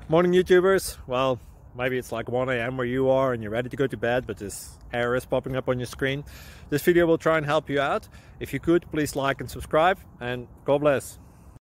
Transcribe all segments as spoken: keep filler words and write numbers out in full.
Morning YouTubers. Well, maybe it's like one A M where you are and you're ready to go to bed, but this error is popping up on your screen. This video will try and help you out. If you could, please like and subscribe, and God bless.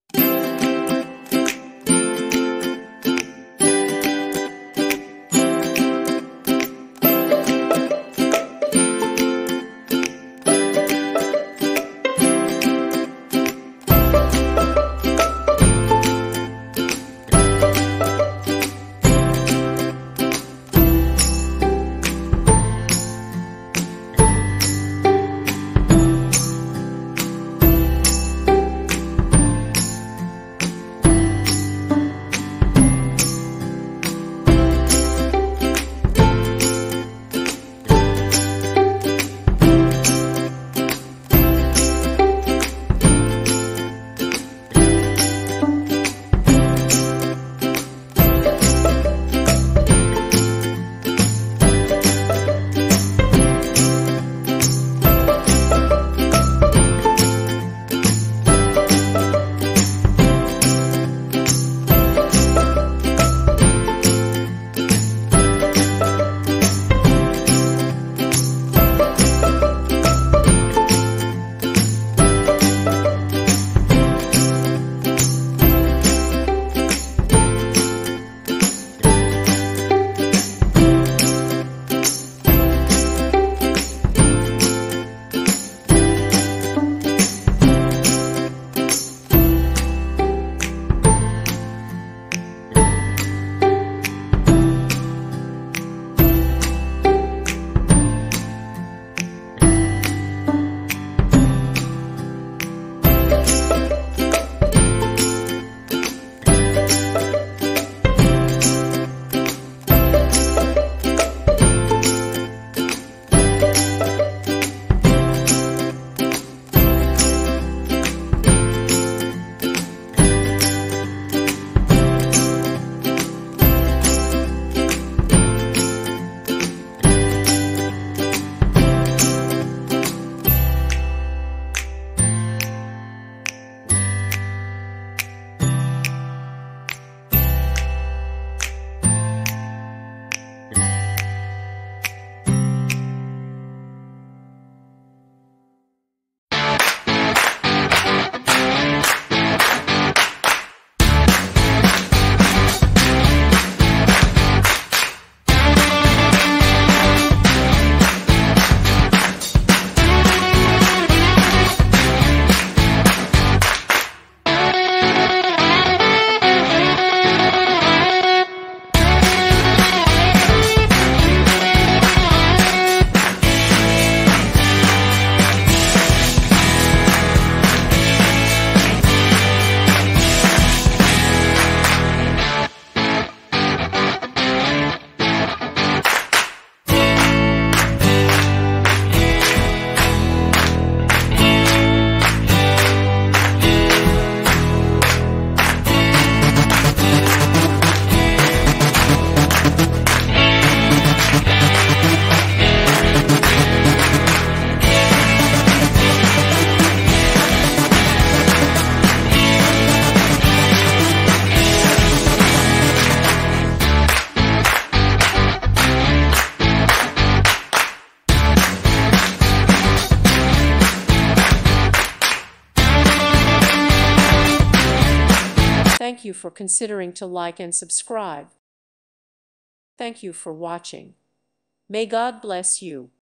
Thank you for considering to like and subscribe. Thank you for watching. May God bless you.